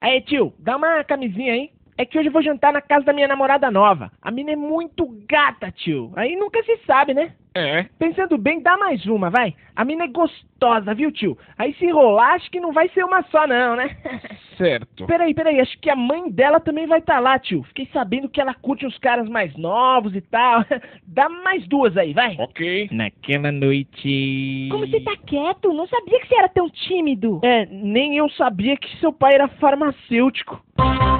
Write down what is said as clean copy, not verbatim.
Aí, tio, dá uma camisinha aí. É que hoje eu vou jantar na casa da minha namorada nova. A mina é muito gata, tio. Aí nunca se sabe, né? É, Pensando bem, dá mais uma, vai. A mina é gostosa, viu, tio? Aí se enrolar, acho que não vai ser uma só, não, né? certo. Peraí, acho que a mãe dela também vai estar lá, tio. Fiquei sabendo que ela curte uns caras mais novos e tal. Dá mais duas aí, vai. Ok. Naquela noite... Como você tá quieto? Não sabia que você era tão tímido. Nem eu sabia que seu pai era farmacêutico.